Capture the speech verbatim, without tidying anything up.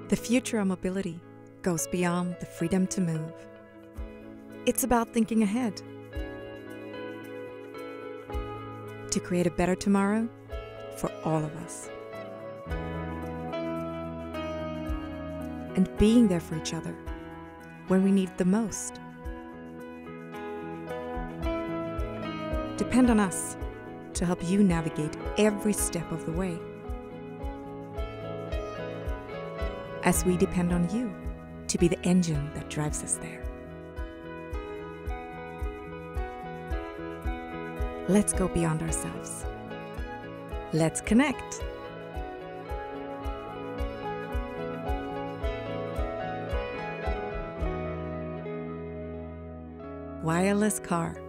The future of mobility goes beyond the freedom to move. It's about thinking ahead to create a better tomorrow for all of us. And being there for each other when we need it the most. Depend on us to help you navigate every step of the way, as we depend on you to be the engine that drives us there. Let's go beyond ourselves. Let's connect. WirelessCar.